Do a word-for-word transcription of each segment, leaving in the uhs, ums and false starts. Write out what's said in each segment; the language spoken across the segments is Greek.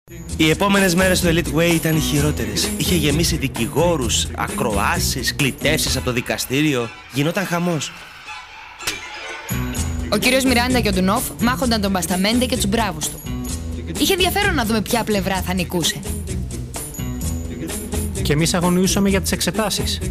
Οι επόμενες μέρες στο Elite Way ήταν οι χειρότερες. Είχε γεμίσει δικηγόρους, ακροάσεις, κλητεύσεις από το δικαστήριο. Γινόταν χαμός. Ο κύριος Μιράντα και ο Ντουνόφ μάχονταν τον Μπασταμέντε και τους μπράβους του. Είχε ενδιαφέρον να δούμε ποια πλευρά θα νικούσε. Και εμείς αγωνιούσαμε για τις εξετάσεις.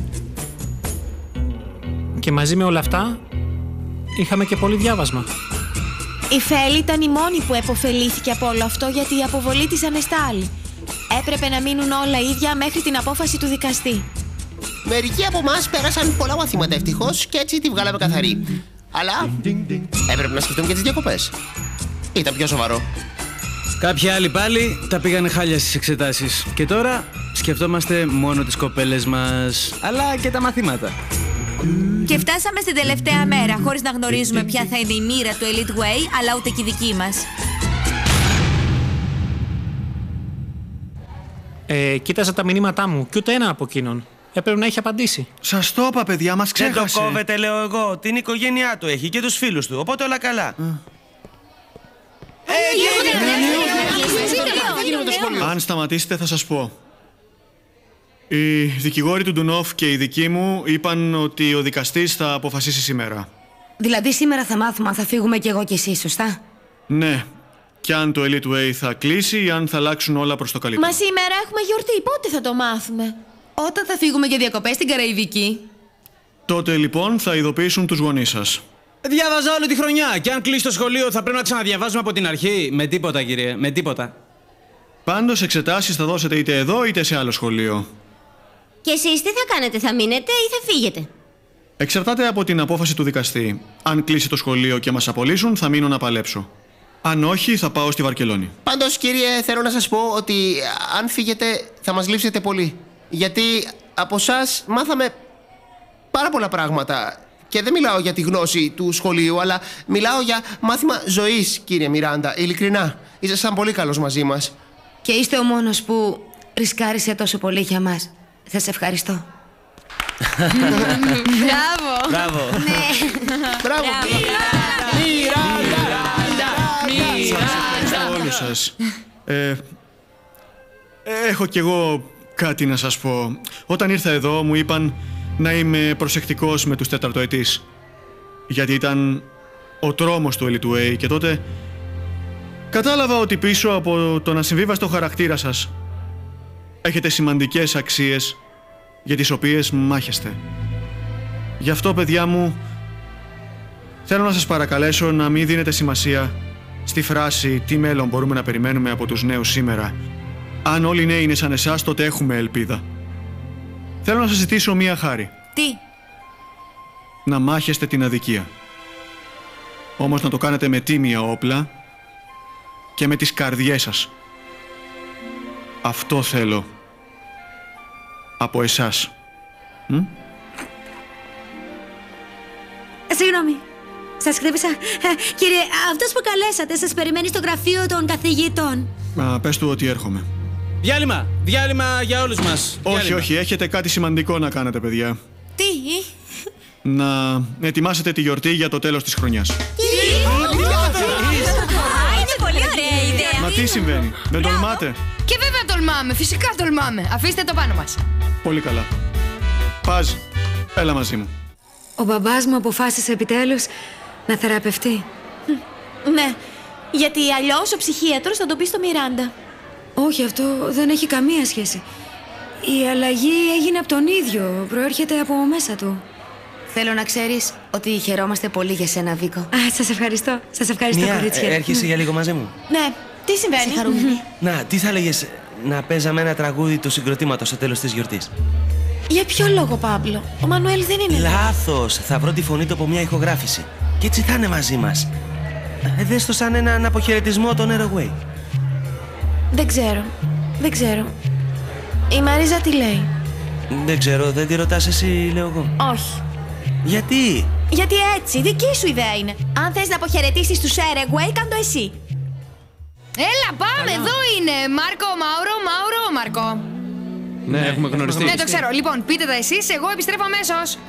Και μαζί με όλα αυτά, είχαμε και πολύ διάβασμα. Η Φέλη ήταν η μόνη που επωφελήθηκε από όλο αυτό, γιατί η αποβολή της ανεστάλλει. Έπρεπε να μείνουν όλα ίδια μέχρι την απόφαση του δικαστή. Μερικοί από εμάς πέρασαν πολλά μαθήματα ευτυχώς και έτσι τη βγάλαμε καθαρή. Αλλά έπρεπε να σκεφτούμε και τις διακοπές. Ήταν πιο σοβαρό. Κάποιοι άλλοι πάλι τα πήγανε χάλια στις εξετάσεις. Και τώρα σκεφτόμαστε μόνο τις κοπέλες μας, αλλά και τα μαθήματα. Και φτάσαμε στην τελευταία μέρα, χωρίς να γνωρίζουμε ποια θα είναι η μοίρα του Elite Way, αλλά ούτε και η δική μας. Ε, κοίταζα τα μηνύματά μου και ούτε ένα από εκείνον. Έπρεπε να έχει απαντήσει. Σας το είπα, παιδιά, μας ξέχασε. Δεν το κόβετε, λέω εγώ. Την οικογένειά του έχει και τους φίλους του. Οπότε όλα καλά. Αν σταματήσετε θα σας πω. Οι δικηγόροι του Ντουνόφ και οι δικοί μου είπαν ότι ο δικαστής θα αποφασίσει σήμερα. Δηλαδή σήμερα θα μάθουμε αν θα φύγουμε κι εγώ κι εσύ, σωστά? Ναι. Και αν το Elite Way θα κλείσει ή αν θα αλλάξουν όλα προς το καλύτερο. Μα σήμερα έχουμε γιορτή, πότε θα το μάθουμε? Όταν θα φύγουμε για διακοπές στην Καραϊβική. Τότε λοιπόν θα ειδοποιήσουν τους γονείς σας. Διάβαζα όλη τη χρονιά και αν κλείσει το σχολείο θα πρέπει να ξαναδιαβάζουμε από την αρχή. Με τίποτα, κύριε, με τίποτα. Πάντως εξετάσεις θα δώσετε είτε εδώ είτε σε άλλο σχολείο. Και εσείς τι θα κάνετε, θα μείνετε ή θα φύγετε? Εξαρτάται από την απόφαση του δικαστή. Αν κλείσει το σχολείο και μας απολύσουν, θα μείνω να παλέψω. Αν όχι, θα πάω στη Βαρκελόνη. Πάντως, κύριε, θέλω να σας πω ότι αν φύγετε θα μας λείψετε πολύ. Γιατί από εσάς μάθαμε πάρα πολλά πράγματα. Και δεν μιλάω για τη γνώση του σχολείου, αλλά μιλάω για μάθημα ζωής, κύριε Μιράντα. Ειλικρινά, ήσασταν πολύ καλός μαζί μας. Και είστε ο μόνος που ρισκάρισε τόσο πολύ για μας. Θα σε ευχαριστώ. Μπράβο! Μπράβο! Μπράβο! Σας ευχαριστώ όλους σας. Ε, έχω κι εγώ κάτι να σας πω. Όταν ήρθα εδώ μου είπαν να είμαι προσεκτικός με τους τεταρτοετής. Γιατί ήταν ο τρόμος του Elite Way και τότε κατάλαβα ότι πίσω από τον ασυμβίβαστο χαρακτήρα σας έχετε σημαντικές αξίες για τις οποίες μάχεστε. Γι' αυτό, παιδιά μου, θέλω να σας παρακαλέσω να μην δίνετε σημασία στη φράση «Τι μέλλον μπορούμε να περιμένουμε από τους νέους σήμερα». Αν όλοι οι νέοι είναι σαν εσάς, τότε έχουμε ελπίδα. Θέλω να σας ζητήσω μία χάρη. Τι? Να μάχεστε την αδικία. Όμως να το κάνετε με τίμια όπλα και με τις καρδιές σας. Αυτό θέλω από εσάς. Μ? Συγγνώμη, σας χτύπησα. Κύριε, αυτός που καλέσατε σας περιμένει στο γραφείο των καθηγητών. Α, πες του ότι έρχομαι. Διάλειμμα! Διάλειμμα για όλους μας! Όχι, Διάλειμμα. όχι, έχετε κάτι σημαντικό να κάνετε, παιδιά. Τι? Να ετοιμάσετε τη γιορτή για το τέλος της χρονιάς. Α, είναι πολύ ωραία η ιδέα. Μα τι συμβαίνει, δεν τολμάτε? Και βέβαια τολμάμε, φυσικά τολμάμε. Αφήστε το πάνω μας. Πολύ καλά. Πας, έλα μαζί μου. Ο μπαμπάς μου αποφάσισε επιτέλους να θεραπευτεί. Ναι, γιατί αλλιώς ο ψυχίατρος θα το πει στο Μιράντα. Όχι, αυτό δεν έχει καμία σχέση. Η αλλαγή έγινε από τον ίδιο, προέρχεται από μέσα του. Θέλω να ξέρεις ότι χαιρόμαστε πολύ για σένα, Βίκο. Α, σας ευχαριστώ. Σας ευχαριστώ, Μία, κορίτσια. ε, έρχεσαι για λίγο μαζί μου. Ναι, τι συμβαίνει? Χαρούμενη. Να, τι θα λέγες να παίζαμε ένα τραγούδι του συγκροτήματος στο τέλος της γιορτής? Για ποιο λόγο, Παύλο? Ο Μανουέλ δεν είναι. Λάθος! Θα βρω τη φωνή του από μια ηχογράφηση. Και έτσι θα είναι μαζί μας. Ε, δες το σαν έναν αποχαιρετισμό των Airway. Δεν ξέρω. Δεν ξέρω. Η Μαρίζα τι λέει? Δεν ξέρω, δεν τη ρωτάς εσύ, λέω εγώ. Όχι. Γιατί? Γιατί έτσι, δική σου ιδέα είναι. Αν θες να αποχαιρετήσεις τους Airway, κάν' το εσύ. Έλα, πάμε, εδώ είναι. Μάρκο, Μάουρο, Μάουρο, Μάρκο. Ναι, έχουμε γνωριστεί. Ναι, το ξέρω. Λοιπόν, πείτε τα εσείς, εγώ επιστρέφω αμέσως.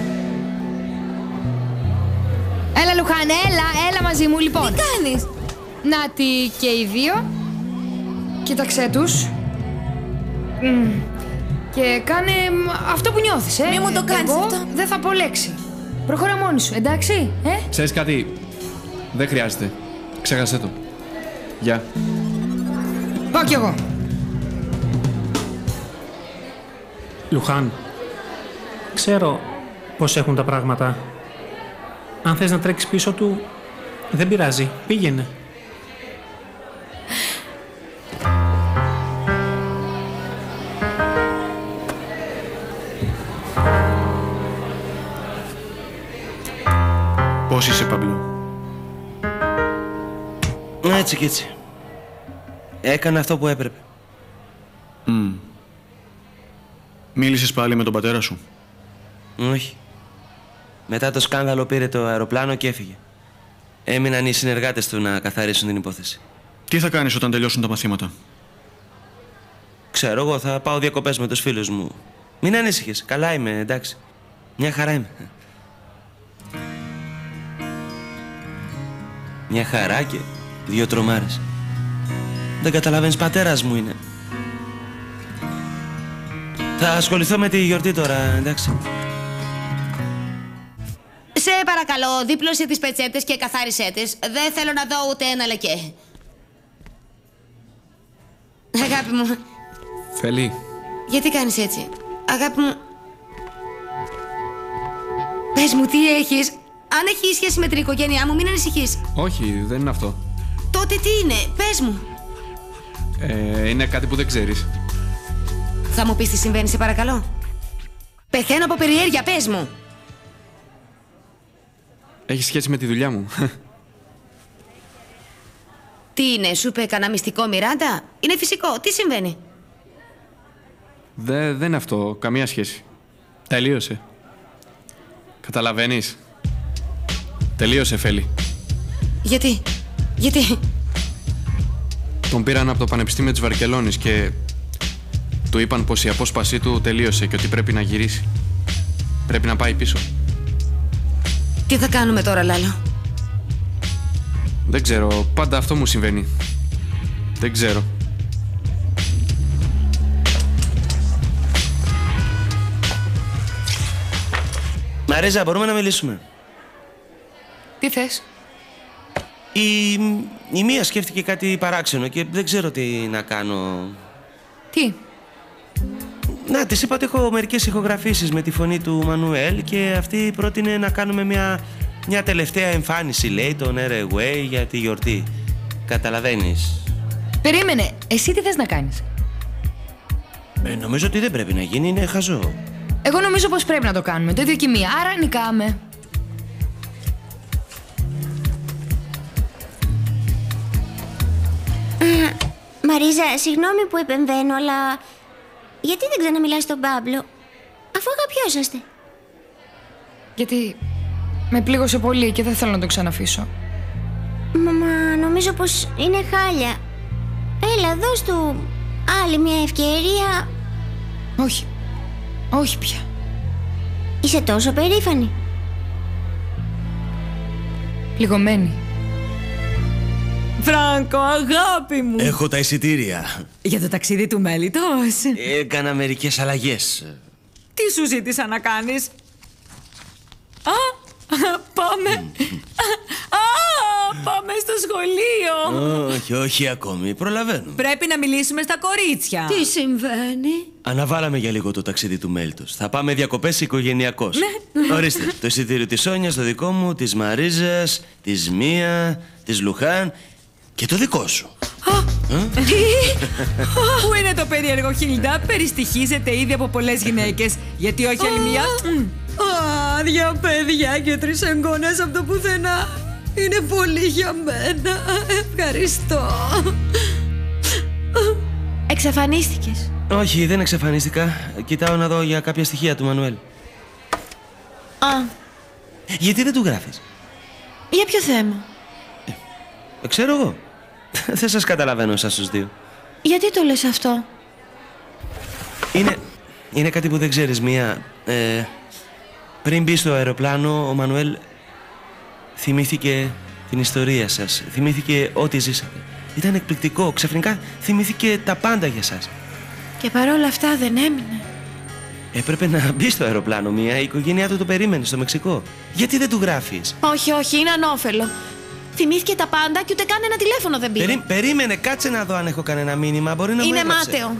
Έλα, Λουχάνε, έλα, έλα μαζί μου, λοιπόν. Τι κάνεις? Νάτι και οι δύο. Κοίταξέ τους. Mm. Και κάνε αυτό που νιώθεις, ε. Μη μου το κάνεις Εγώ αυτό. δεν θα πω λέξη. Προχώρα μόνη σου, εντάξει, ε. Ξέρεις κάτι, δεν χρειάζεται. Ξέχασέ το. Γεια. Πάω κι εγώ. Λουχάν, ξέρω πώς έχουν τα πράγματα. Αν θες να τρέξεις πίσω του, δεν πειράζει. Πήγαινε. Πώς είσαι, Παμπλό? Έτσι κι έτσι. Έκανα αυτό που έπρεπε. Mm. Μίλησες πάλι με τον πατέρα σου? Όχι. Μετά το σκάνδαλο πήρε το αεροπλάνο και έφυγε. Έμειναν οι συνεργάτες του να καθαρίσουν την υπόθεση. Τι θα κάνεις όταν τελειώσουν τα μαθήματα? Ξέρω εγώ, θα πάω διακοπές με τους φίλους μου. Μην ανήσυχες, καλά είμαι, εντάξει. Μια χαρά είμαι. Μια χαρά και δύο τρομάρες. Δεν καταλαβαίνεις, πατέρας μου είναι. Θα ασχοληθώ με τη γιορτή τώρα, εντάξει. Σε παρακαλώ, δίπλωσε τις πετσέτες και καθάρισέ τις. Δεν θέλω να δω ούτε ένα λεκέ. Αγάπη μου. Φελή. Γιατί κάνεις έτσι? Αγάπη μου. Πες μου, τι έχεις? Αν έχει σχέση με την οικογένειά μου, μην ανησυχείς. Όχι, δεν είναι αυτό. Τότε τι είναι? Πες μου. Ε, είναι κάτι που δεν ξέρεις. Θα μου πεις τι συμβαίνει, σε παρακαλώ? Πεθαίνω από περιέργεια, πες μου. Έχει σχέση με τη δουλειά μου. Τι είναι, σου είπε κανένα μυστικό, Μιράντα? Είναι φυσικό, τι συμβαίνει? Δε, δεν είναι αυτό, καμία σχέση. Τελείωσε. Καταλαβαίνεις? Τελείωσε, Φέλη. Γιατί, γιατί? Τον πήραν από το Πανεπιστήμιο της Βαρκελόνης και του είπαν πως η απόσπασή του τελείωσε και ότι πρέπει να γυρίσει. Πρέπει να πάει πίσω. Τι θα κάνουμε τώρα, Λάλο? Δεν ξέρω, πάντα αυτό μου συμβαίνει. Δεν ξέρω. Μαρίζα, μπορούμε να μιλήσουμε? Τι θες? Η, η Μία σκέφτηκε κάτι παράξενο και δεν ξέρω τι να κάνω. Τι? Να, της είπα ότι έχω μερικές ηχογραφήσεις με τη φωνή του Μανουέλ και αυτή πρότεινε να κάνουμε μια, μια τελευταία εμφάνιση, λέει, τον Air Away για τη γιορτή. Καταλαβαίνεις? Περίμενε, εσύ τι θες να κάνεις? Ε, νομίζω ότι δεν πρέπει να γίνει, είναι χαζό. Εγώ νομίζω πως πρέπει να το κάνουμε, το ίδιο και η Μία, άρα νικάμε. Μαρίζα, συγγνώμη που επεμβαίνω, αλλά γιατί δεν ξαναμιλάς στον Πάμπλο, αφού αγαπιόσαστε? Γιατί με πλήγωσε πολύ και δεν θέλω να το ξαναφήσω. Μα, μα νομίζω πως είναι χάλια. Έλα, δώσ' του άλλη μια ευκαιρία. Όχι, όχι πια. Είσαι τόσο περήφανη? Πληγωμένη. Φράνκο, αγάπη μου! Έχω τα εισιτήρια. Για το ταξίδι του μέλιτος. Έκανα μερικές αλλαγές. Τι σου ζήτησα να κάνεις? Α, πάμε. Α, πάμε στο σχολείο. Όχι, όχι ακόμη. Προλαβαίνουμε. Πρέπει να μιλήσουμε στα κορίτσια. Τι συμβαίνει? Αναβάλαμε για λίγο το ταξίδι του Μέλτος. Θα πάμε διακοπές οικογενειακώς. Ναι. Ορίστε, το εισιτήριο της Σόνιας, το δικό μου, της Μαρίζας, της Μία, της Λουχάν και το δικό σου. Τι? Πού είναι το περίεργο, Χίλντα? Περιστοιχίζεται ήδη από πολλές γυναίκες. Γιατί όχι άλλη μία? Α, δύο παιδιά και τρεις εγγόνες από το πουθενά. Είναι πολύ για μένα. Ευχαριστώ. Εξαφανίστηκες? Όχι, δεν εξαφανίστηκα. Κοιτάω να δω για κάποια στοιχεία του Μανουέλ. Α, Γιατί δεν του γράφεις? για ποιο θέμα? Ε, ξέρω εγώ. Δεν σας καταλαβαίνω εσάς τους δύο. Γιατί το λες αυτό? Είναι, είναι κάτι που δεν ξέρεις, Μία. Ε, πριν μπει στο αεροπλάνο, ο Μανουέλ θυμήθηκε, την ιστορία σας, θυμήθηκε ό,τι ζήσατε. Ήταν εκπληκτικό, ξαφνικά θυμήθηκε τα πάντα για σας. Και παρόλα αυτά δεν έμεινε. Έπρεπε να μπει στο αεροπλάνο Μία, η οικογένειά του το περίμενε στο Μεξικό. Γιατί δεν του γράφεις? Όχι, όχι, είναι ανώφελο. Θυμήθηκε τα πάντα και ούτε καν ένα τηλέφωνο δεν πήρε. Περί, περίμενε, κάτσε να δω αν έχω κανένα μήνυμα. Μπορεί να μου Είναι έγραψε. μάταιο.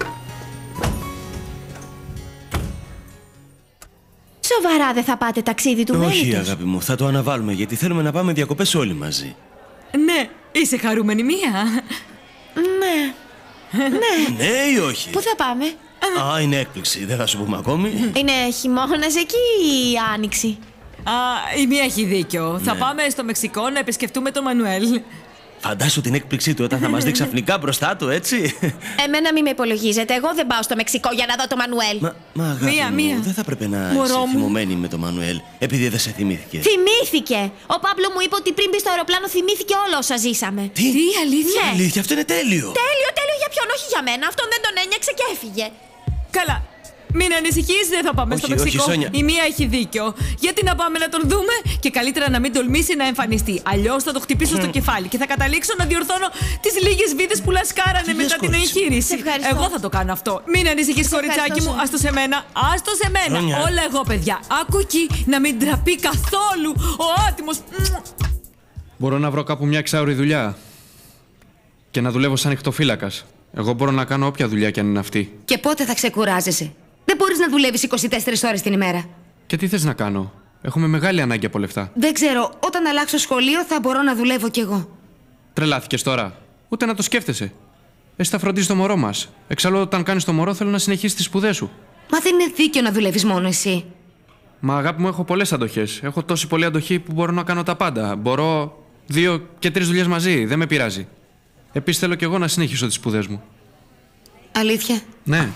Σοβαρά δεν θα πάτε ταξίδι του μέλητος? Όχι, αγάπη μου, θα το αναβάλουμε γιατί θέλουμε να πάμε διακοπές όλοι μαζί. Ναι, είσαι χαρούμενη Μία? Ναι. Ναι. Ναι ή όχι? Πού θα πάμε? Α, είναι έκπληξη, δεν θα σου πούμε ακόμη. Είναι χειμώνας εκεί ή άνοιξη? Α, η Μία έχει δίκιο. Ναι. Θα πάμε στο Μεξικό να επισκεφτούμε τον Μανουέλ. Φαντάσου την έκπληξή του όταν θα μας δει ξαφνικά μπροστά του, έτσι. Εμένα μη με υπολογίζετε. Εγώ δεν πάω στο Μεξικό για να δω τον Μανουέλ. Μα, μα αγάπη Μία, μου, μία. δεν θα έπρεπε να Μωρό είσαι μου. θυμωμένη με τον Μανουέλ επειδή δεν σε θυμήθηκε. Θυμήθηκε! Ο Παύλο μου είπε ότι πριν μπει στο αεροπλάνο θυμήθηκε όλα όσα ζήσαμε. Τι, Τι αλήθεια? Ναι. αλήθεια, αυτό είναι τέλειο. Τέλειο, τέλειο για ποιον, όχι για μένα. Αυτόν δεν τον ένιωξε και έφυγε. Καλά. Μην ανησυχείς, δεν θα πάμε Όχι, στο Μεξικό. όχι, Σόνια. Η Μία έχει δίκιο. Γιατί να πάμε να τον δούμε και καλύτερα να μην τολμήσει να εμφανιστεί. Αλλιώς θα το χτυπήσω στο κεφάλι και θα καταλήξω να διορθώνω τις λίγες βίδες που λασκάρανε Τι μετά την λες, εγχείρηση. Σε ευχαριστώ. Εγώ θα το κάνω αυτό. Μην ανησυχείς, κοριτσάκι ευχαριστώ, μου. Σόνια. Άστο σε μένα. Άστο σε μένα. Σόνια. Όλα εγώ, παιδιά. Άκου εκεί να μην τραπεί καθόλου ο άτιμος. Μπορώ να βρω κάπου μια εξάωρη δουλειά. Και να δουλεύω σαν νυχτοφύλακας. Εγώ μπορώ να κάνω όποια δουλειά κι αν είναι αυτή. Και πότε θα ξεκουράζεσαι? Δεν μπορείς να δουλεύεις είκοσι τέσσερις ώρες την ημέρα. Και τι θες να κάνω? Έχουμε μεγάλη ανάγκη από λεφτά. Δεν ξέρω, όταν αλλάξω σχολείο θα μπορώ να δουλεύω κι εγώ. Τρελάθηκες τώρα. Ούτε να το σκέφτεσαι. Εσύ θα φροντίζεις το μωρό μας. Εξάλλου, όταν κάνεις το μωρό, θέλω να συνεχίσεις τις σπουδές σου. Μα δεν είναι δίκαιο να δουλεύεις μόνο εσύ. Μα αγάπη μου, έχω πολλές αντοχές. Έχω τόση πολλή αντοχή που μπορώ να κάνω τα πάντα. Μπορώ δύο και τρεις δουλειές μαζί. Δεν με πειράζει. Επίσης, θέλω κι εγώ να συνεχίσω τις σπουδές μου. Αλήθεια? Ναι.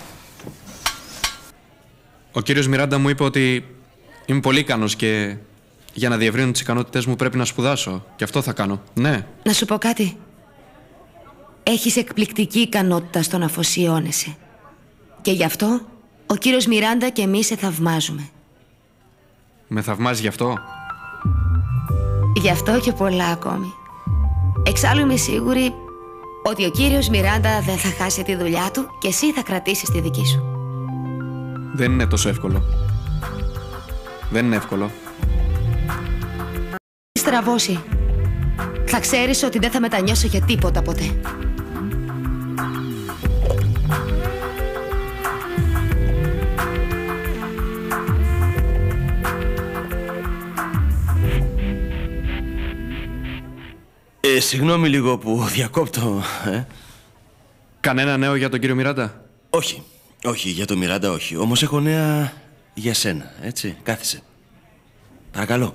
Ο κύριος Μιράντα μου είπε ότι είμαι πολύ ικανός και για να διευρύνω τις ικανότητες μου πρέπει να σπουδάσω. Και αυτό θα κάνω. Ναι. Να σου πω κάτι. Έχεις εκπληκτική ικανότητα στο να αφοσιώνεσαι. Και γι' αυτό ο κύριος Μιράντα και εμείς σε θαυμάζουμε. Με θαυμάζει γι' αυτό. Γι' αυτό και πολλά ακόμη. Εξάλλου είμαι σίγουρη ότι ο κύριος Μιράντα δεν θα χάσει τη δουλειά του και εσύ θα κρατήσεις τη δική σου. Δεν είναι τόσο εύκολο. Δεν είναι εύκολο. Στραβώσει. Θα ξέρεις ότι δεν θα μετανιώσω για τίποτα ποτέ. Ε, συγγνώμη λίγο που διακόπτω, ε. Κανένα νέο για τον κύριο Μιράντα? Όχι, όχι, για τον Μιράντα όχι. Όμως έχω νέα για σένα, έτσι. Κάθισε. Παρακαλώ.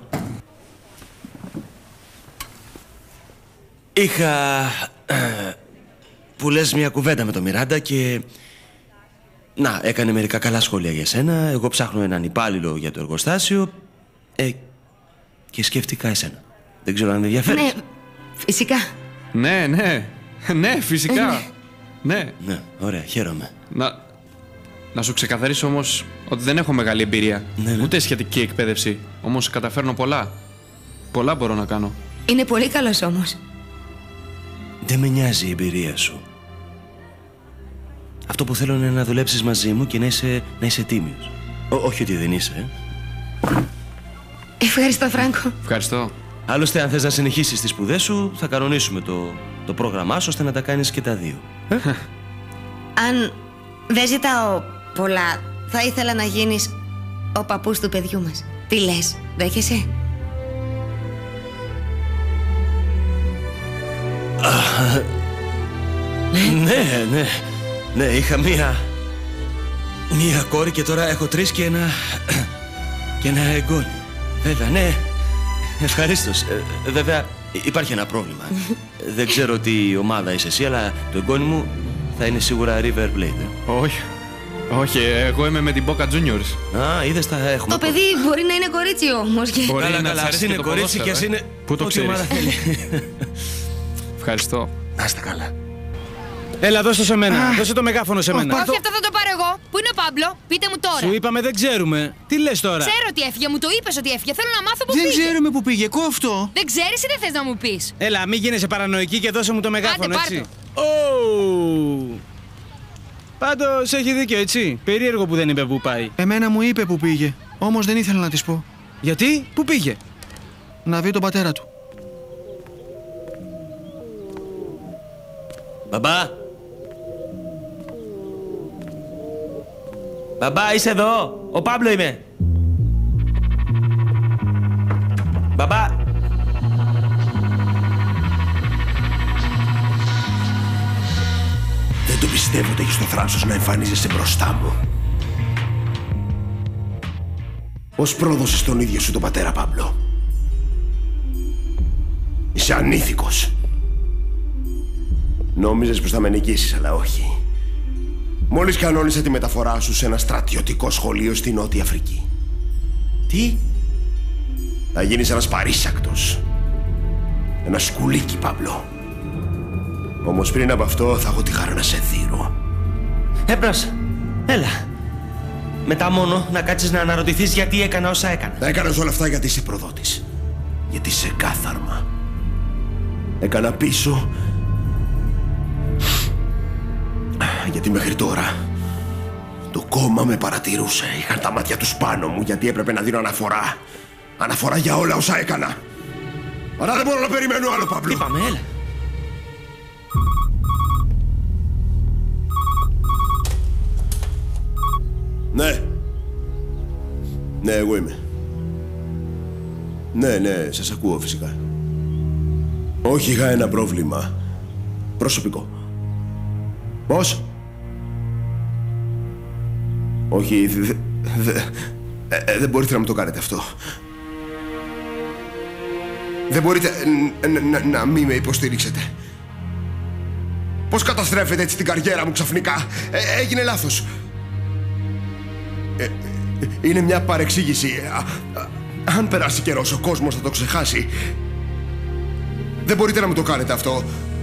Είχα... Ε, που λες μια κουβέντα με τον Μιράντα και... Να, έκανε μερικά καλά σχόλια για σένα. Εγώ ψάχνω έναν υπάλληλο για το εργοστάσιο. Ε, και σκέφτηκα εσένα. Δεν ξέρω αν ενδιαφέρει. Ναι, φυσικά. Ναι, ναι. Ναι, φυσικά. Ναι. Ναι, ωραία, χαίρομαι. Να, να σου ξεκαθαρίσω όμως ότι δεν έχω μεγάλη εμπειρία. Ναι, ναι. Ούτε σχετική εκπαίδευση. Όμως καταφέρνω πολλά. Πολλά μπορώ να κάνω. Είναι πολύ καλός όμως. Δεν με νοιάζει η εμπειρία σου. Αυτό που θέλω είναι να δουλέψεις μαζί μου και να είσαι, να είσαι τίμιος. Ό, όχι ότι δεν είσαι, ε. Ευχαριστώ, Φράγκο. Ευχαριστώ. Άλλωστε, αν θες να συνεχίσεις τις σπουδές σου, θα κανονίσουμε το, το πρόγραμμά σου ώστε να τα κάνεις και τα δύο. Ε? Αν δεν ζητάω πολλά, θα ήθελα να γίνεις ο παππούς του παιδιού μας. Τι λες, δέχεσαι? Ναι, ναι. Ναι, είχα μία... Μία κόρη και τώρα έχω τρεις και ένα... και ένα εγγόνι. Βέβαια, ναι. Ευχαρίστως. Ε, βέβαια, υπάρχει ένα πρόβλημα. Δεν ξέρω τι ομάδα είσαι εσύ, αλλά το εγγόνι μου θα είναι σίγουρα River Plate. Ε. Όχι. Όχι, εγώ είμαι με την Boca Juniors. Α, είδες, τα έχουμε. Το παιδί μπορεί να είναι κορίτσι όμως. Και... Μπορεί Καλά, να καλά, σ' ας αρέσει είναι και το κορίτσι και ποδόσφαιρο, ας ε. είναι... Πού το ό,τι ξέρεις? ομάδα θέλει. Ευχαριστώ. Να είστε καλά. Έλα, δώσε το σε μένα. Δώσε το μεγάφωνο σε μένα. Όχι, αυτό θα το πάρω εγώ. Πού είναι ο Πάμπλο, πείτε μου τώρα. Σου είπαμε δεν ξέρουμε. Τι λες τώρα? Ξέρω ότι έφυγε, μου το είπες ότι έφυγε. Θέλω να μάθω που δεν πήγε. Δεν ξέρουμε που πήγε, κόφτω. Δεν ξέρεις ή δεν θες να μου πεις? Έλα, μην γίνεσαι παρανοϊκή και δώσε μου το μεγάφωνο, Άντε, έτσι. Oh. Πάντως έχει δίκιο, έτσι. Περίεργο που δεν είπε που πάει. Εμένα μου είπε που πήγε. Όμως δεν ήθελα να της πω. Γιατί, πού πήγε? Να δει τον πατέρα του. Μπαμπά! Μπαμπά, είσαι εδώ! Ο Πάμπλο είμαι! Μπαμπά! Δεν το πιστεύω ότι έχεις το θράσος να εμφανίζεσαι μπροστά μου. Πώς πρόδωσες τον ίδιο σου τον πατέρα, Πάμπλο? Είσαι ανήθικος. Νόμιζες πως θα με νικήσεις, αλλά όχι. Μόλις κανόνισα τη μεταφορά σου σε ένα στρατιωτικό σχολείο στη Νότια Αφρική. Τι? Θα γίνεις ένας παρήσακτος. Ένα σκουλίκι, Πάμπλο. Όμως πριν από αυτό θα έχω τη χαρά να σε δείρω. Έμπρος, έλα. Μετά μόνο να κάτσεις να αναρωτηθείς γιατί έκανα όσα έκανα. Θα έκανες όλα αυτά γιατί είσαι προδότης. Γιατί είσαι κάθαρμα. Έκανα πίσω γιατί μέχρι τώρα το κόμμα με παρατηρούσε. Είχαν τα μάτια τους πάνω μου γιατί έπρεπε να δίνω αναφορά. Αναφορά για όλα όσα έκανα. Αλλά δεν μπορώ να περιμένω άλλο, Παύλο. Τι πάμε, έλα. Ναι. Ναι, εγώ είμαι. Ναι, ναι, σας ακούω φυσικά. Όχι, είχα ένα πρόβλημα. Προσωπικό. Πώς? Όχι, δεν δε, ε, δε μπορείτε να μου το κάνετε αυτό. Δεν μπορείτε να, να μην με υποστηρίξετε. Πώς καταστρέφετε έτσι την καριέρα μου ξαφνικά? Ε, έγινε λάθος. Ε, είναι μια παρεξήγηση. Α, α, αν περάσει καιρός ο κόσμος θα το ξεχάσει. Δεν μπορείτε να μου το κάνετε αυτό.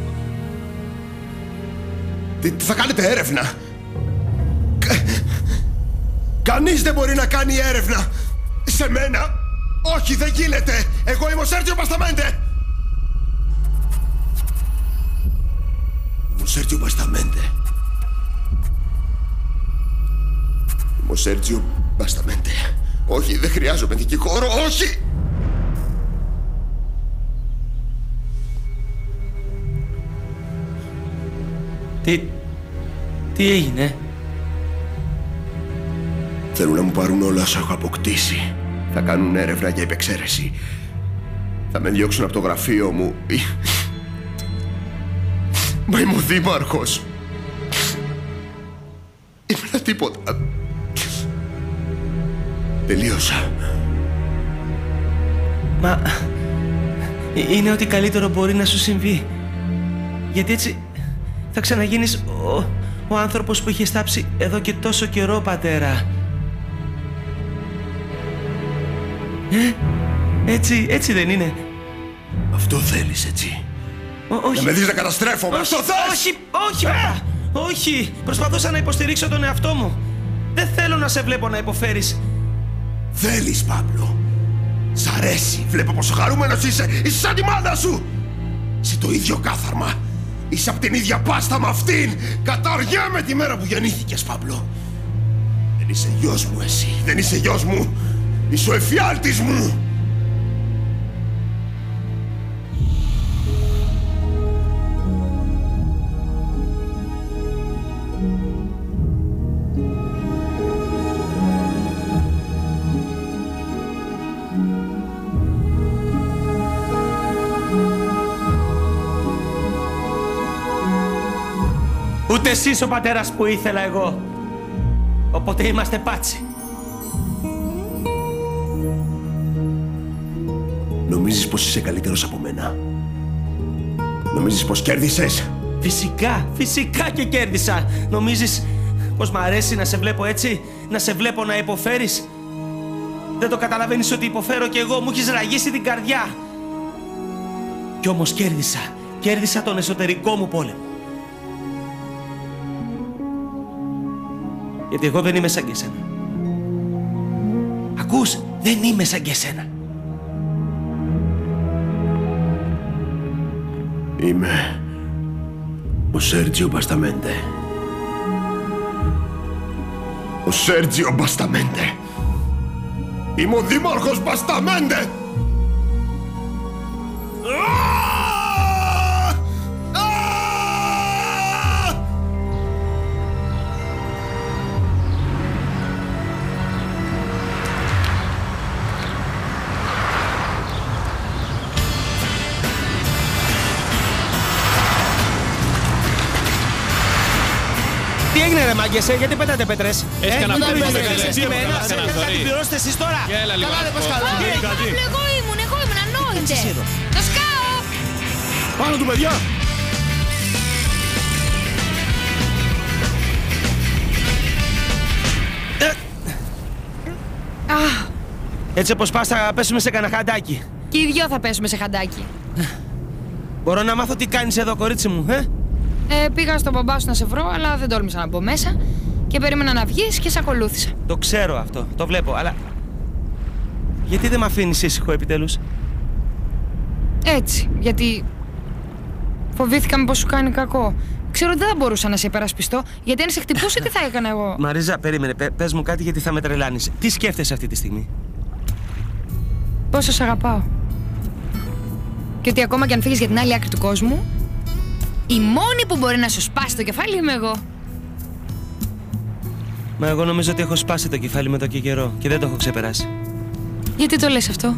Τι, τι θα κάνετε έρευνα? Κανείς δεν μπορεί να κάνει έρευνα σε μένα. Όχι, δεν γίνεται. Εγώ είμαι ο Σέρτζιο Μπασταμέντε. Είμαι ο Σέρτζιο Μπασταμέντε. Είμαι ο Σέρτζιο Μπασταμέντε. Όχι, δεν χρειάζομαι δικηγόρο, όχι. Τι... τι έγινε? Θέλουν να μου πάρουν όλα όσα έχω αποκτήσει. Θα κάνουν έρευνα για υπεξαίρεση. Θα με διώξουν από το γραφείο μου. Μα είμαι ο δήμαρχος. Είμαι ένα τίποτα. Τελείωσα. Μα... είναι ό,τι καλύτερο μπορεί να σου συμβεί. Γιατί έτσι θα ξαναγίνεις ο, ο άνθρωπος που είχε τάψει εδώ και τόσο καιρό, πατέρα. Ε, έτσι, έτσι δεν είναι? Αυτό θέλεις, έτσι? Ό, όχι. Να με δεις να καταστρέφομαι, όχι, αυτό θες! Όχι, όχι, παπά! Όχι! Προσπαθούσα να υποστηρίξω τον εαυτό μου. Δεν θέλω να σε βλέπω να υποφέρεις. Θέλεις, Παύλο. Σ' αρέσει. Βλέπω πόσο χαρούμενος είσαι. Είσαι σαν τη μάνα σου. Είσαι το ίδιο κάθαρμα. Είσαι απ' την ίδια πάστα με αυτήν. Καταργέμαι τη μέρα που γεννήθηκες, Παύλο. Δεν είσαι γιος μου εσύ. Δεν είσαι γιος μου. Είσαι ο εφιάλτης μου. Ούτε εσύ ο πατέρας που ήθελα εγώ. Οπότε είμαστε πάτσι. Νομίζεις πως είσαι καλύτερος από μένα? Νομίζεις πως κέρδισες? Φυσικά, φυσικά και κέρδισα. Νομίζεις πως μ' αρέσει να σε βλέπω έτσι? Να σε βλέπω να υποφέρεις? Δεν το καταλαβαίνεις ότι υποφέρω κι εγώ? Μου έχεις ραγίσει την καρδιά. Κι όμως κέρδισα. Κέρδισα τον εσωτερικό μου πόλεμο. Γιατί εγώ δεν είμαι σαν και εσένα. Ακούς, δεν είμαι σαν και εσένα. Είμαι ο Σέρτζιο Μπασταμέντε. Ο Σέρτζιο Μπασταμέντε. Είμαι ο Δήμαρχος Μπασταμέντε. Τι έγινε ρε μάγκες, ε, γιατί πέτατε πέτρες? Έχει κανένα πρόβλημα με κάτι. κάτι. Σήμερα θα την πληρώσετε εσείς τώρα. Έλα λίγο. Καλά δεν πας καλά. Εγώ ήμουν, εγώ ήμουν, ανόητε. Το σκάω. Πάνω του, παιδιά. Έτσι όπως πας θα πέσουμε σε κανένα χαντάκι. Και οι δυο θα πέσουμε σε χαντάκι. Μπορώ να μάθω τι κάνεις εδώ, κορίτσι μου, ε? Ε, πήγα στον μπαμπά σου να σε βρω, αλλά δεν τόλμησα να μπω μέσα. Και περίμενα να βγεις και σε ακολούθησα. Το ξέρω αυτό, το βλέπω, αλλά... Γιατί δεν με αφήνεις ήσυχο επιτέλους? Έτσι, γιατί... Φοβήθηκα μήπως σου κάνει κακό. Ξέρω ότι δεν θα μπορούσα να σε υπερασπιστώ, γιατί αν σε χτυπούσε τι θα έκανα εγώ. Μαρίζα, περίμενε, πε, πες μου κάτι γιατί θα με τρελάνεις. Τι σκέφτεσαι αυτή τη στιγμή? Πόσο σ' αγαπάω. Και ότι ακόμα κι αν φύγεις για την άλλη άκρη του κόσμου, η μόνη που μπορεί να σου σπάσει το κεφάλι είμαι εγώ. Μα εγώ νομίζω ότι έχω σπάσει το κεφάλι με το και καιρό και δεν το έχω ξεπεράσει. Γιατί το λες αυτό?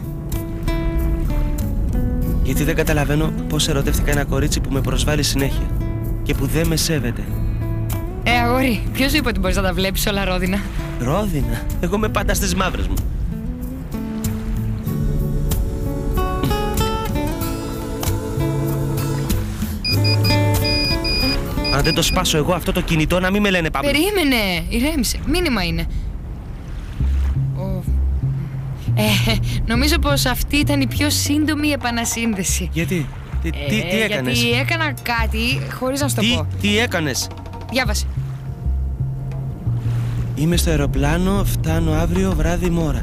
Γιατί δεν καταλαβαίνω πώς ερωτεύτηκα ένα κορίτσι που με προσβάλλει συνέχεια και που δεν με σέβεται. Ε, αγόρι, ποιος είπε ότι μπορείς να τα βλέπεις όλα ρόδινα? Ρόδινα? Εγώ είμαι πάντα στις μαύρες μου. Αν δεν το σπάσω εγώ αυτό το κινητό, να μην με λένε Παύλο. Περίμενε, ηρέμησε. Μήνυμα είναι. Ο... Ε, νομίζω πως αυτή ήταν η πιο σύντομη επανασύνδεση. Γιατί? Τι, ε, τι, τι έκανες? Γιατί έκανα κάτι χωρίς να σου το τι, πω. Τι έκανες? Διάβασε. Είμαι στο αεροπλάνο, φτάνω αύριο βράδυ μόρα.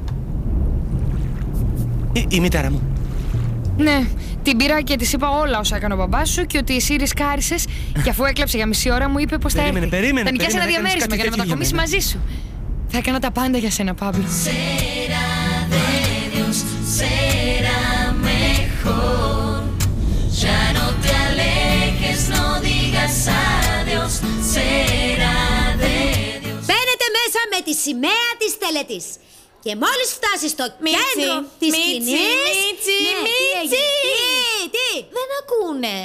Η, η μητέρα μου. Ναι, την πήρα και της είπα όλα όσα έκανε ο μπαμπάς σου και ότι εσύ ρισκάρισες και αφού έκλαψε για μισή ώρα μου είπε πως θα έρθει. Περίμενε, περίμενε. Θα νοικιάσει ένα διαμέρισμα για να μετακομίσει μαζί σου. Θα έκανα τα πάντα για σένα, Παύλο. Μπαίνετε μέσα με τη σημαία της τελετής. Και μόλις φτάσει στο Μίτσι, κέντρο της Μίτσι, σκηνής... Μίτσι, Ναι, Μίτσι! Τι, τι, Δεν ακούνε.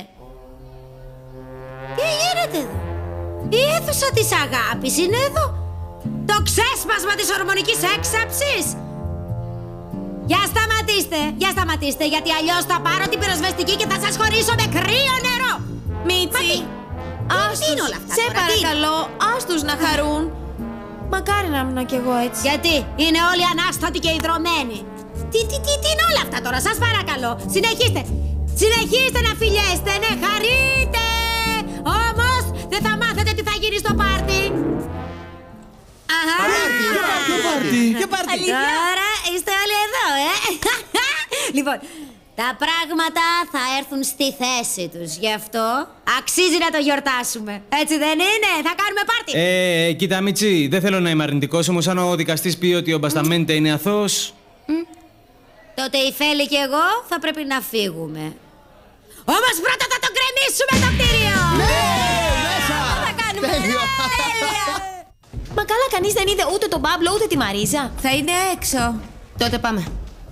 τι γίνεται εδώ? Η αίθουσα της αγάπης είναι εδώ. Το ξέσπασμα της ορμονικής έξαψης. Για σταματήστε, για σταματήστε, γιατί αλλιώς θα πάρω την πυροσβεστική και θα σας χωρίσω με κρύο νερό. Μίτσι, Μα τι είναι όλα αυτά σε τώρα, τι είναι? παρακαλώ, ας τους να χαρούν. Μακάρι να ήμουν κι εγώ έτσι. Γιατί είναι όλοι ανάστατοι και ιδρωμένοι. Τι, τι, τι, τι είναι όλα αυτά τώρα, σας παρακαλώ. Συνεχίστε. Συνεχίστε να φιλιέστε, ναι, χαρείτε. Όμως δεν θα μάθετε τι θα γίνει στο πάρτι. Αχα. Ποιο πάρτι? Τώρα είστε όλοι εδώ, ε. Λοιπόν, τα πράγματα θα έρθουν στη θέση τους. Γι' αυτό αξίζει να το γιορτάσουμε. Έτσι δεν είναι? Θα κάνουμε πάρτι. Ε, κοίτα Μίτσι, δεν θέλω να είμαι αρνητικός, όμως αν ο δικαστής πει ότι ο Μπασταμέντε είναι αθώος... Τότε η Φέλη και εγώ θα πρέπει να φύγουμε. Όμως πρώτα θα τον κρεμίσουμε το κτίριο! Ναι, μέσα! Θα κάνουμε Τέλειο. τέλεια! Μα καλά, κανείς δεν είδε ούτε τον Παύλο ούτε τη Μαρίζα. Θα είναι έξω. Τότε πάμε.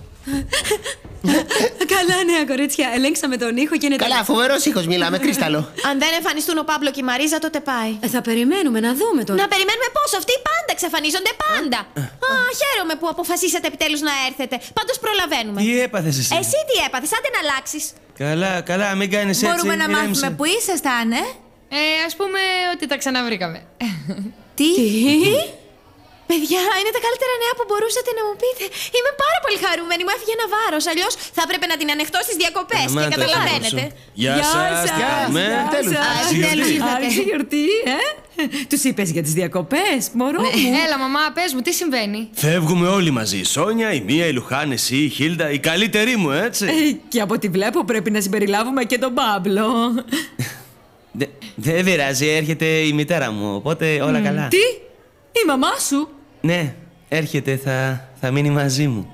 Καλά, νέα κορίτσια. Ελέγξαμε τον ήχο και είναι Καλά, φοβερός ήχος μιλάμε, κρίσταλο. Αν δεν εμφανιστούν ο Παύλο και η Μαρίζα, τότε πάει. Ε, θα περιμένουμε να δούμε τον. Να περιμένουμε πώς, αυτοί πάντα εξαφανίζονται πάντα. Α, χαίρομαι που αποφασίσατε επιτέλους να έρθετε. Πάντως προλαβαίνουμε. Τι έπαθες εσύ? Εσύ τι έπαθες, άντε να αλλάξεις. Καλά, καλά, μην κάνεις έτσι. Μπορούμε να ηρέμησε. μάθουμε που ήσασταν, ε? Ε, ας πούμε ότι τα ξαναβρήκαμε. Τι? Παιδιά, είναι τα καλύτερα νέα που μπορούσατε να μου πείτε. Είμαι πάρα πολύ χαρούμενη, μου έφυγε ένα βάρος. Αλλιώς θα έπρεπε να την ανεχτώ στις διακοπές. Αμά, Και το καταλαβαίνετε. Γεια σας, τι κάνουμε? Τέλος. Άρχισε η γιορτή, ε? Τους είπες για τις διακοπές, μωρό μου? Έλα, μαμά, πες μου, τι συμβαίνει? Φεύγουμε όλοι μαζί. Η Σόνια, η Μία, η Λουχάν, εσύ, η Χίλντα, η καλύτερη μου, έτσι. Ε, και από ό,τι βλέπω πρέπει να συμπεριλάβουμε και τον Παύλο. Δεν δε πειράζει, έρχεται η μητέρα μου, οπότε όλα mm. καλά. Τι? Η μαμά σου? Ναι, έρχεται, θα, θα μείνει μαζί μου.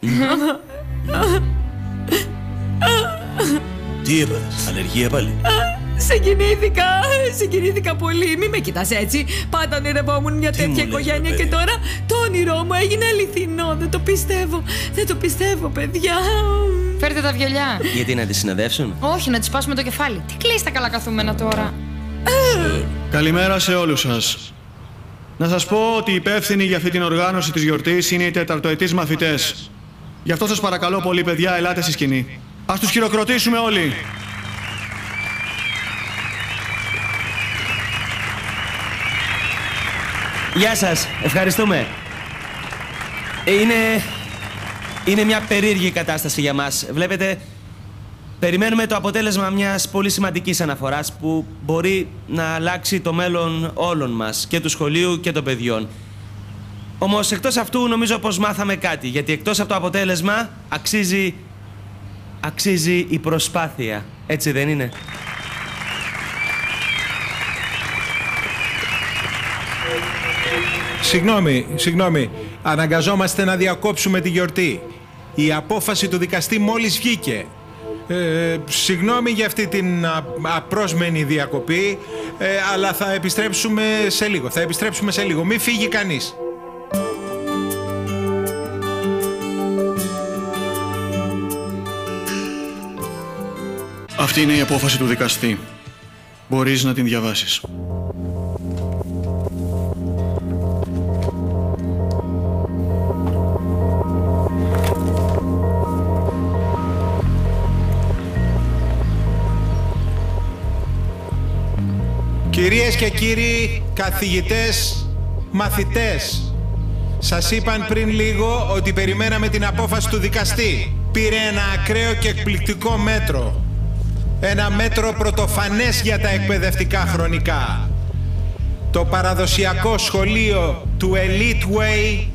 Τι έπαθες, αλλεργία πάλι? Συγκινήθηκα, συγκινήθηκα πολύ. Μη με κοιτάς έτσι. Πάντα ονειρευόμουν μια τέτοια οικογένεια και τώρα το όνειρό μου έγινε αληθινό. Δεν το πιστεύω, δεν το πιστεύω, παιδιά. Φέρτε τα βιολιά. Γιατί να τις συναδεύσουν? Όχι, να τις σπάσουμε το κεφάλι. Τι κλείσει τα καλά καθούμενα τώρα? Καλημέρα σε όλους σας. Να σας πω ότι οι υπεύθυνοι για αυτή την οργάνωση της γιορτής είναι οι τεταρτοετής μαθητές. Γι' αυτό σας παρακαλώ πολύ, παιδιά, ελάτε στη σκηνή. Ας τους χειροκροτήσουμε όλοι. Γεια σας, ευχαριστούμε. Είναι... είναι μια περίεργη κατάσταση για μας. Βλέπετε, περιμένουμε το αποτέλεσμα μιας πολύ σημαντικής αναφοράς που μπορεί να αλλάξει το μέλλον όλων μας, και του σχολείου και των παιδιών. Όμως εκτός αυτού νομίζω πως μάθαμε κάτι, γιατί εκτός από το αποτέλεσμα αξίζει... αξίζει η προσπάθεια. Έτσι δεν είναι? Συγγνώμη, συγγνώμη. Αναγκαζόμαστε να διακόψουμε τη γιορτή. Η απόφαση του δικαστή μόλις βγήκε. Ε, συγγνώμη για αυτή την α, απρόσμενη διακοπή, ε, αλλά θα επιστρέψουμε σε λίγο. Θα επιστρέψουμε σε λίγο. Μη φύγει κανείς. Αυτή είναι η απόφαση του δικαστή. Μπορείς να την διαβάσεις. Κυρίες και κύριοι, καθηγητές, μαθητές, σας είπαν πριν λίγο ότι περιμέναμε την απόφαση του δικαστή. Πήρε ένα ακραίο και εκπληκτικό μέτρο. Ένα μέτρο πρωτοφανές για τα εκπαιδευτικά χρονικά. Το παραδοσιακό σχολείο του Elite Way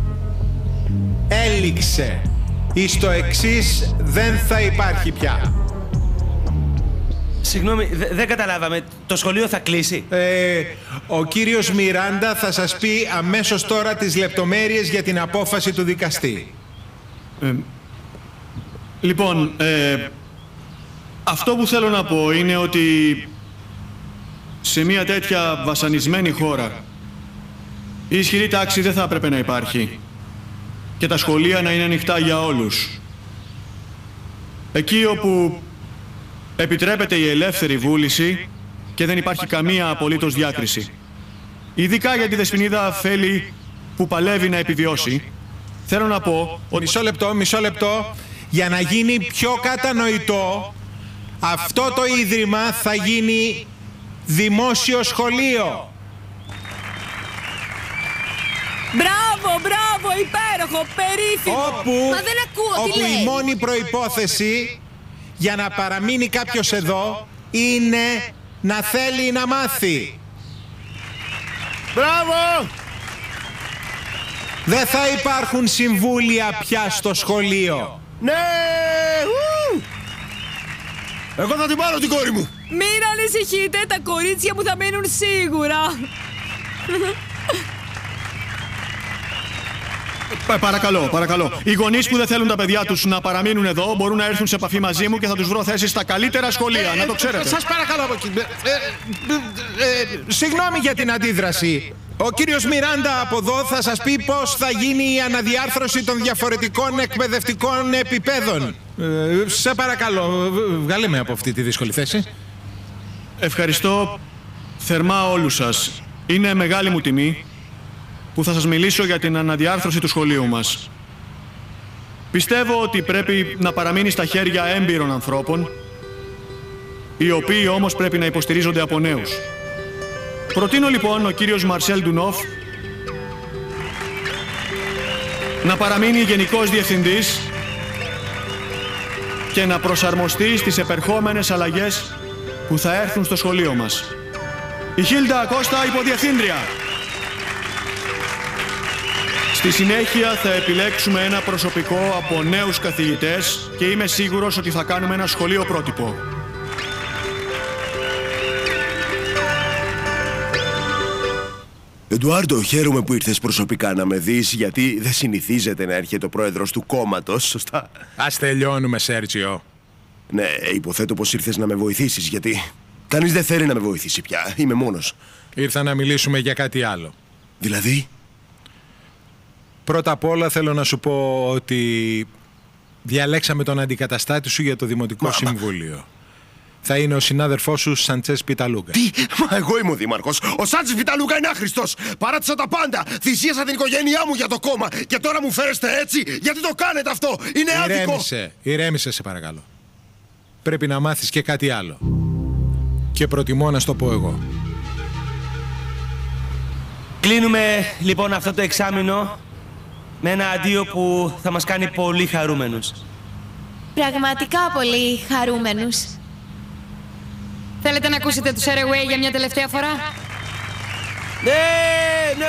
έληξε. Εις το εξής δεν θα υπάρχει πια. Συγγνώμη, δεν καταλάβαμε. Το σχολείο θα κλείσει? Ε, ο κύριος Μιράντα θα σας πει αμέσως τώρα τις λεπτομέρειες για την απόφαση του δικαστή. Ε, λοιπόν, ε, αυτό που θέλω να πω είναι ότι σε μια τέτοια βασανισμένη χώρα η ισχυρή τάξη δεν θα έπρεπε να υπάρχει και τα σχολεία να είναι ανοιχτά για όλους. Εκεί όπου επιτρέπεται η ελεύθερη βούληση και δεν υπάρχει καμία απολύτως διάκριση. Ειδικά για τη Δεσποινίδα Φέλη που παλεύει να επιβιώσει, θέλω να πω ότι... Μισό λεπτό, μισό λεπτό. Για να γίνει πιο κατανοητό, αυτό το ίδρυμα θα γίνει δημόσιο σχολείο. Μπράβο, μπράβο, υπέροχο, περίφημο. Όπου, Μα δεν ακούω, όπου τι λέει. η μόνη προϋπόθεση για να παραμείνει κάποιος εδώ είναι να θέλει να μάθει. Μπράβο! Δεν θα υπάρχουν συμβούλια πια στο σχολείο. Ναι! Ου! Εγώ θα την πάρω την κόρη μου. Μην ανησυχείτε, τα κορίτσια μου θα μείνουν σίγουρα. Πα, παρακαλώ, παρακαλώ. Οι γονείς που δεν θέλουν τα παιδιά τους να παραμείνουν εδώ μπορούν να έρθουν σε επαφή μαζί μου και θα τους βρω θέσεις στα καλύτερα σχολεία, ε, να το ξέρετε. Σας παρακαλώ από εκεί. Ε, ε, ε, συγγνώμη για την αντίδραση. Ο κύριος Μιράντα από εδώ θα σας πει πώς θα γίνει η αναδιάρθρωση των διαφορετικών εκπαιδευτικών επιπέδων. Ε, σε παρακαλώ, βγάλε με από αυτή τη δύσκολη θέση. Ευχαριστώ θερμά όλους σας. Είναι μεγάλη μου τιμή που θα σας μιλήσω για την αναδιάρθρωση του σχολείου μας. Πιστεύω ότι πρέπει να παραμείνει στα χέρια έμπειρων ανθρώπων, οι οποίοι όμως πρέπει να υποστηρίζονται από νέους. Προτείνω λοιπόν ο κύριος Μαρσέλ Ντουνόφ να παραμείνει γενικός διευθυντής και να προσαρμοστεί στις επερχόμενες αλλαγές που θα έρθουν στο σχολείο μας. η Χίλντα Ακώστα, υποδιευθύντρια. Στη συνέχεια θα επιλέξουμε ένα προσωπικό από νέους καθηγητές και είμαι σίγουρος ότι θα κάνουμε ένα σχολείο πρότυπο. Εντουάρντο, χαίρομαι που ήρθες προσωπικά να με δεις, γιατί δεν συνηθίζεται να έρχεται ο πρόεδρος του κόμματος, σωστά? Ας τελειώνουμε, Σέρτζιο. Ναι, υποθέτω πως ήρθες να με βοηθήσεις, γιατί κανείς δεν θέλει να με βοηθήσει πια. Είμαι μόνος. Ήρθα να μιλήσουμε για κάτι άλλο. Δηλαδή? Πρώτα απ' όλα θέλω να σου πω ότι διαλέξαμε τον αντικαταστάτη σου για το Δημοτικό μα, Συμβούλιο. Μα... Θα είναι ο συνάδελφός σου Σαντσές Πιταλούγκα. Τι? Μα εγώ είμαι ο δήμαρχος. Ο Σάντσες Πιταλούγκα είναι άχρηστος. Παράτησα τα πάντα. Θυσίασα την οικογένειά μου για το κόμμα. Και τώρα μου φέρεστε έτσι. Γιατί το κάνετε αυτό? Είναι άδικο. Ηρέμησε, ηρέμησε σε παρακαλώ. Πρέπει να μάθεις και κάτι άλλο. Και προτιμώ να στο πω εγώ. Κλείνουμε λοιπόν αυτό το εξάμηνο με ένα αντίο που θα μας κάνει πολύ χαρούμενους. Πραγματικά πολύ χαρούμενους. Θέλετε να ακούσετε τους Airway για μια τελευταία φορά? Ναι, ναι!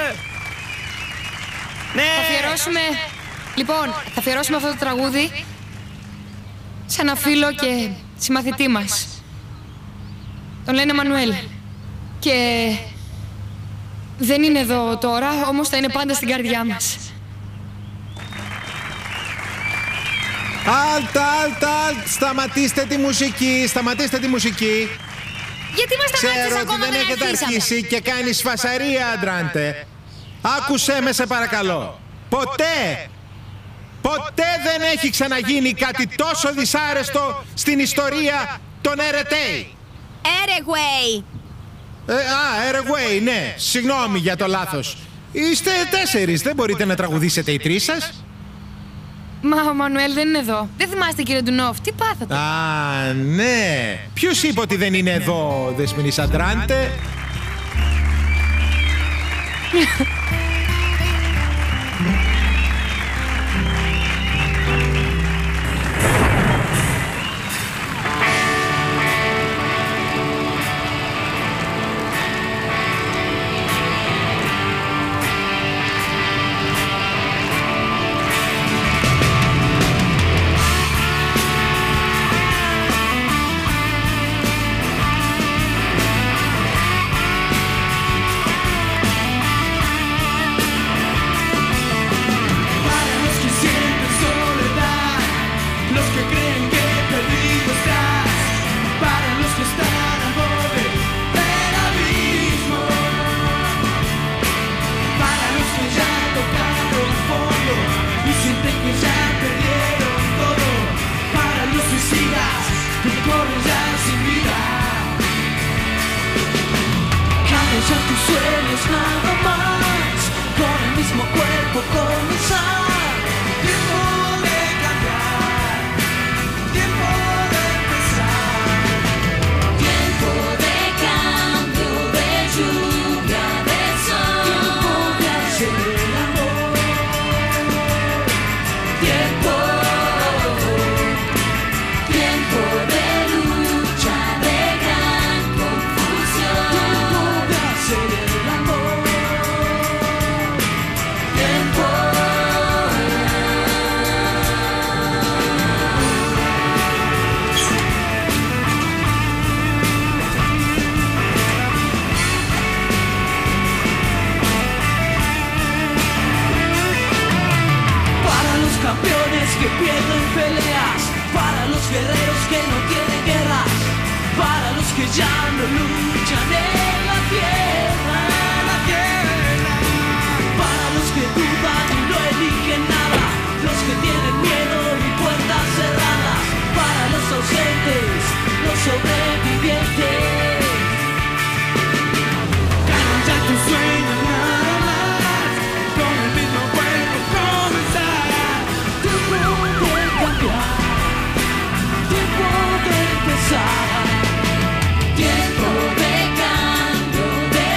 Ναι! Θα αφιερώσουμε... Λοιπόν, θα αφιερώσουμε αυτό το τραγούδι σε ένα φίλο και συμμαθητή μας. Τον λένε Μανουέλ. Και... δεν είναι εδώ τώρα, όμως θα είναι πάντα στην καρδιά μας. Αλτ, αλτ, αλτ, σταματήστε τη μουσική, σταματήστε τη μουσική. Γιατί μας σταμάτησες Ξέρω ακόμα, ότι δεν έχετε αρχίσαμε. αρχίσει και κάνεις φασαρία, Αντράντε. Άκουσέ με σε παρακαλώ. Ποτέ, ποτέ δεν έχει ξαναγίνει κάτι τόσο δυσάρεστο στην ιστορία των Airway. Airway. Ε, α, Airway, ναι. Συγγνώμη για το λάθος. Είστε τέσσερις, δεν μπορείτε να τραγουδήσετε οι τρεις σας? Μα ο Μανουέλ δεν είναι εδώ. Δεν θυμάστε, κύριε Ντουνόφ, τι πάθατε? Α, ναι. Ποιος είπε ότι δεν είναι εδώ, Δεσποινής Αντράντε? Tiempo de cambio, de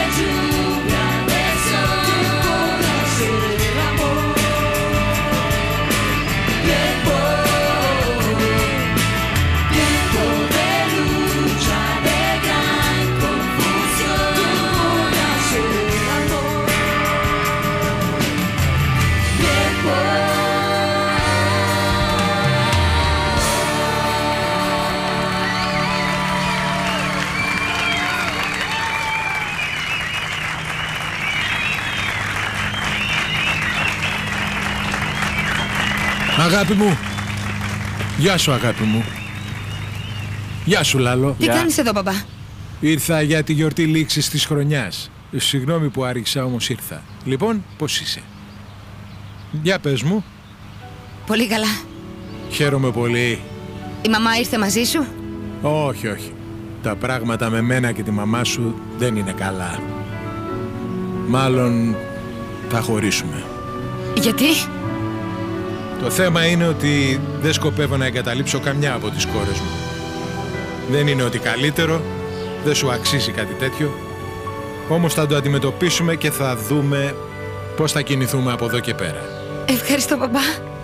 Αγάπη μου. Γεια σου, αγάπη μου. Γεια σου, Λάλο. Τι κάνεις εδώ, μπαμπά? Ήρθα για τη γιορτή λήξης της χρονιάς. Συγγνώμη που άργησα, όμως ήρθα. Λοιπόν, πώς είσαι? Για πες μου. Πολύ καλά. Χαίρομαι πολύ. Η μαμά ήρθε μαζί σου? Όχι, όχι. Τα πράγματα με μένα και τη μαμά σου δεν είναι καλά. Μάλλον θα χωρίσουμε. Γιατί? Το θέμα είναι ότι δεν σκοπεύω να εγκαταλείψω καμιά από τις κόρες μου. Δεν είναι ότι καλύτερο, δεν σου αξίζει κάτι τέτοιο. Όμως θα το αντιμετωπίσουμε και θα δούμε πώς θα κινηθούμε από εδώ και πέρα. Ευχαριστώ, μπαμπά.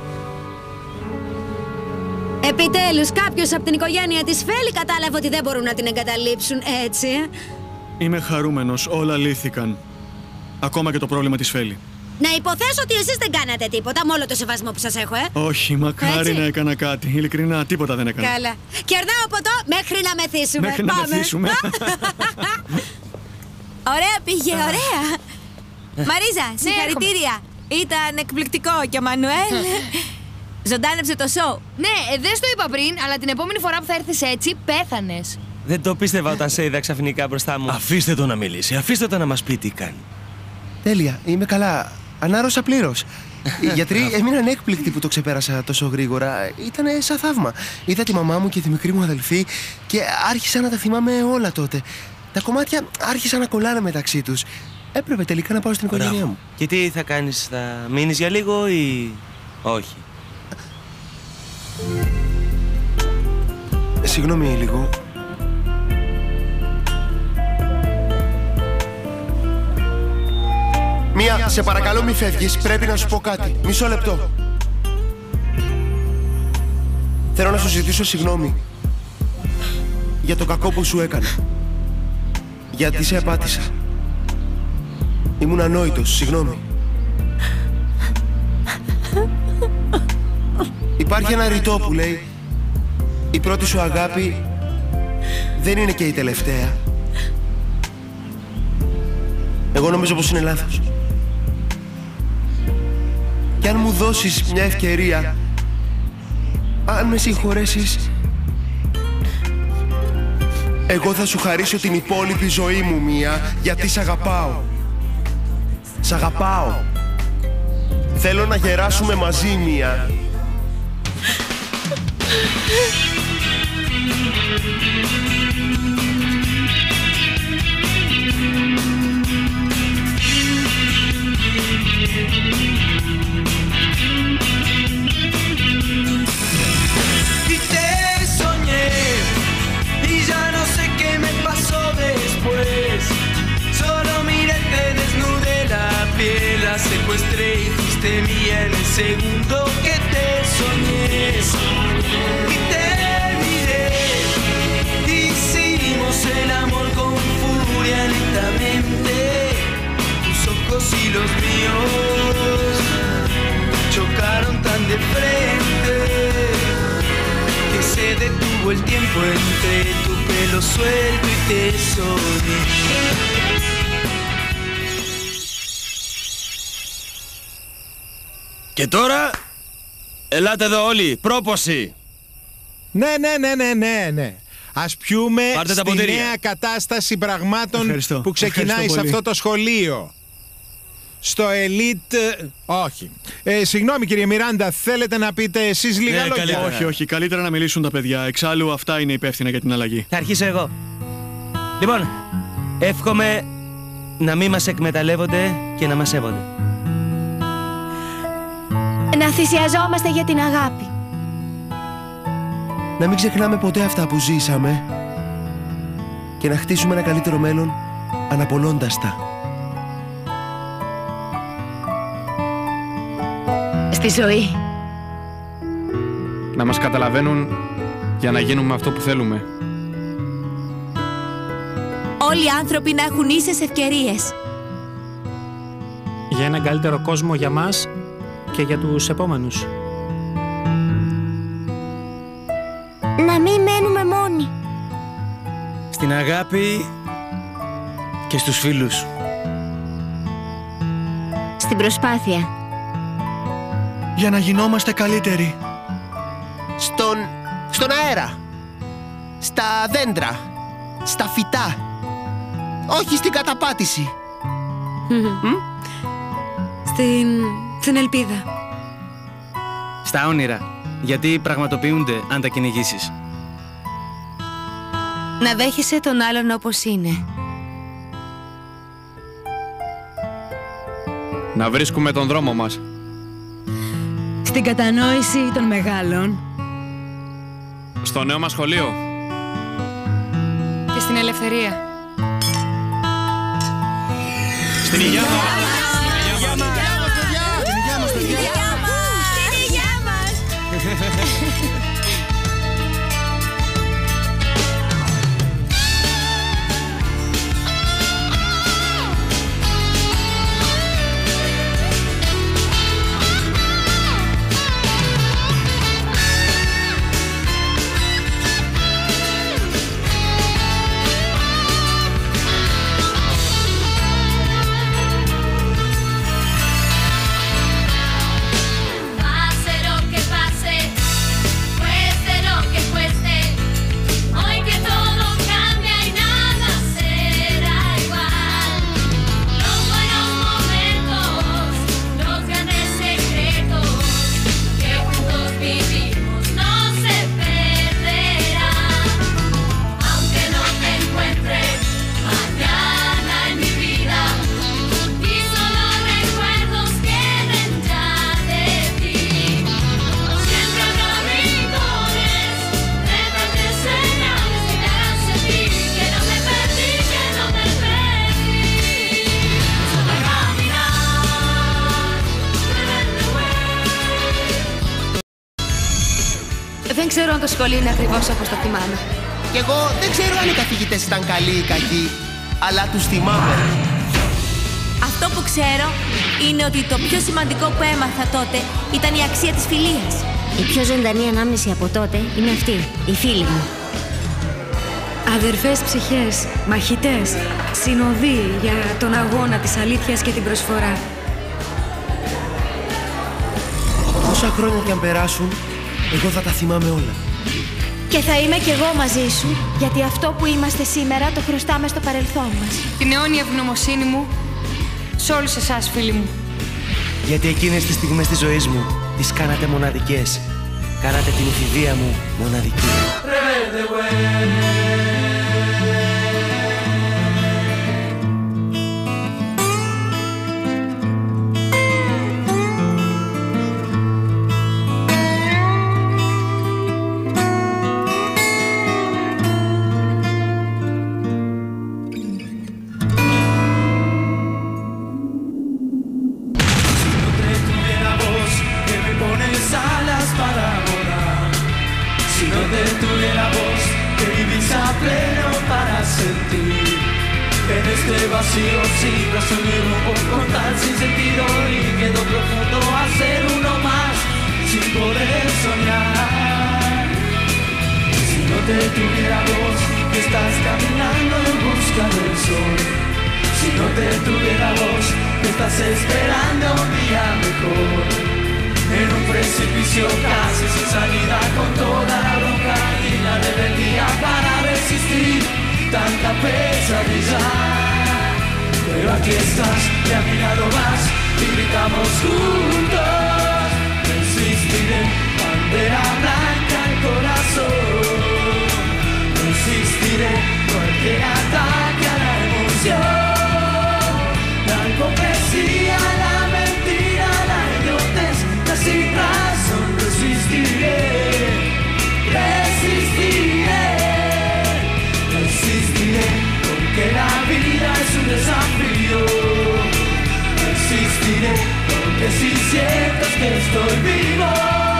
Επιτέλους, κάποιος από την οικογένεια της Φέλη κατάλαβε ότι δεν μπορούν να την εγκαταλείψουν, έτσι. Είμαι χαρούμενος, όλα λύθηκαν. Ακόμα και το πρόβλημα της Φέλη. Να υποθέσω ότι εσείς δεν κάνατε τίποτα, με όλο το σεβασμό που σας έχω, ε. Όχι, μακάρι Έτσι. να έκανα κάτι. Ειλικρινά, τίποτα δεν έκανα. Καλά. Κερνάω από εδώ μέχρι να μεθύσουμε. Μέχρι να Πάμε. μεθύσουμε. Ωραία πήγε, ωραία. Μαρίζα, συγχαρητήρια. Ήταν εκπληκτικό και ο Μανουέλ ζωντάνεψε το σοου. Ναι, ε, δεν στο είπα πριν, αλλά την επόμενη φορά που θα έρθεις έτσι, πέθανες. Δεν το πίστευα όταν σε είδα ξαφνικά μπροστά μου. Αφήστε το να μιλήσει, αφήστε το να μας πει τι κάνει. Τέλεια, είμαι καλά. Ανάρρωσα πλήρως. Οι γιατροί έμειναν έκπληκτοι που το ξεπέρασα τόσο γρήγορα. Ήτανε σαν θαύμα. Είδα τη μαμά μου και τη μικρή μου αδελφή και άρχισα να τα θυμάμαι όλα τότε. Τα κομμάτια άρχισαν να κολλάνε μεταξύ τους. Έπρεπε τελικά να πάω στην οικογένειά μου. Και τι θα κάνεις, θα μείνεις για λίγο ή όχι? Συγγνώμη λίγο. Μία, σε παρακαλώ μη φεύγεις, πρέπει να σου πω κάτι. Μισό λεπτό. Θέλω να σου ζητήσω συγγνώμη για το κακό που σου έκανα. Γιατί σε απάτησα. Ήμουν ανόητος, συγγνώμη. Υπάρχει ένα ρητό που λέει: η πρώτη σου αγάπη δεν είναι και η τελευταία. Εγώ νομίζω πως είναι λάθος. Και αν μου δώσεις μια ευκαιρία, αν με συγχωρέσεις, εγώ θα σου χαρίσω την υπόλοιπη ζωή μου, Μία, γιατί σ' αγαπάω. Σ' αγαπάω. Θέλω να γεράσουμε μαζί, Μία. Y te soñé y ya no sé qué me pasó después. Solo miré, te desnudé la piel, la secuestré y fuiste mía en el segundo que te soñé. Y te miré, hicimos el amor con furia lentamente. Tus ojos y los míos chocaron tan de frente que se detuvo el tiempo entre tu pelo suelto y te soñé. Και τώρα, ελάτε εδώ όλοι, πρόποση. Ναι, ναι, ναι, ναι, ναι, ναι. Ας πιούμε Πάρτε τα στη ποτήρια. νέα κατάσταση πραγμάτων Ευχαριστώ. που ξεκινάει Ευχαριστώ σε πολύ. αυτό το σχολείο. Στο Elite... Όχι. Ε, συγγνώμη κύριε Μιράντα, θέλετε να πείτε εσείς λίγα Ναι, λόγια? καλύτερα. Όχι, όχι. Καλύτερα να μιλήσουν τα παιδιά. Εξάλλου αυτά είναι υπεύθυνα για την αλλαγή. Θα αρχίσω εγώ. Λοιπόν, εύχομαι να μην μας εκμεταλλεύονται και να μας σέβονται. Να θυσιαζόμαστε για την αγάπη. Να μην ξεχνάμε ποτέ αυτά που ζήσαμε και να χτίσουμε ένα καλύτερο μέλλον αναπολώντας τα. Στη ζωή. Να μας καταλαβαίνουν για να γίνουμε αυτό που θέλουμε. Όλοι οι άνθρωποι να έχουν ίσες ευκαιρίες. Για έναν καλύτερο κόσμο για μας και για τους επόμενους. Να μην μένουμε μόνοι. Στην αγάπη και στους φίλους. Στην προσπάθεια. για να γινόμαστε καλύτεροι. Στον... στον αέρα. Στα δέντρα. Στα φυτά. Όχι στην καταπάτηση. Στην... στην ελπίδα. Στα όνειρα. Γιατί πραγματοποιούνται αν τα κυνηγήσεις. Να δέχεσαι τον άλλον όπως είναι. Να βρίσκουμε τον δρόμο μας. Στην κατανόηση των μεγάλων. Στο νέο μας σχολείο. Και στην ελευθερία. Στην υγεία μας. Δεν ξέρω αν το σχολείο είναι ακριβώς όπως το θυμάμαι. Κι εγώ δεν ξέρω αν οι καθηγητές ήταν καλοί ή κακοί, αλλά τους θυμάμαι. Αυτό που ξέρω είναι ότι το πιο σημαντικό που έμαθα τότε ήταν η αξία της φιλίας. Η πιο ζωντανή ανάμνηση από τότε είναι αυτή, η φίλη μου. Αδερφές ψυχές, μαχητές, συνοδοί για τον αγώνα της αλήθειας και την προσφορά. Όσα χρόνια κι αν περάσουν, εγώ θα τα θυμάμαι όλα. Και θα είμαι κι εγώ μαζί σου, γιατί αυτό που είμαστε σήμερα το χρωστάμε στο παρελθόν μας. Την αιώνια ευγνωμοσύνη μου σε όλους εσάς, φίλοι μου. Γιατί εκείνες τις στιγμές της ζωής μου τις κάνατε μοναδικές. Κάνατε την εφηβεία μου μοναδική. Vacío sin razón y rumbo, con tal sin sentido y miedo profundo a ser uno más, sin poder soñar. Si no te tuviera vos, que estás caminando en busca del sol. Si no te tuviera vos, que estás esperando un día mejor. En un precipicio casi sin salida, con toda la bronca y la rebeldía para resistir tanta pesadilla. Pero aquí estás, y a mi lado vas, y gritamos juntos. Resistiré, bandera blanca al corazón. Resistiré cualquier ataque a la emoción. La hipocresía, la mentira, la idiotez, la sin razón. Resistiré, resistiré, resistiré. Que la vida es un desafío. Resistiré porque si sientes que estoy vivo.